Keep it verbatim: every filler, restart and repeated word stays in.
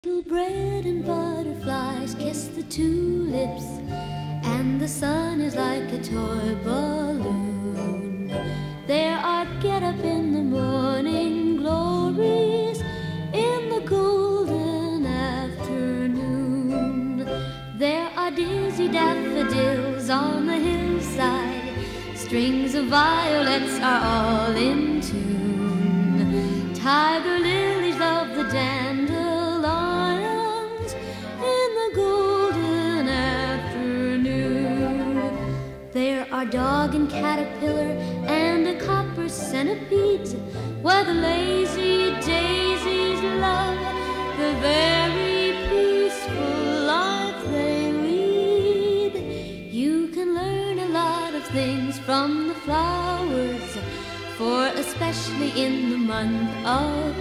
Little bread and butterflies kiss the tulips, and the sun is like a toy balloon. There are get-up in the morning glories in the golden afternoon. There are dizzy daffodils on the hillside, strings of violets are all in tune. Tiger lilies love the dandelions in the golden afternoon. There are dog and caterpillar and a copper centipede, where the lazy daisies love the very peaceful life they lead. You can learn a lot of things from the flowers, for especially in the month of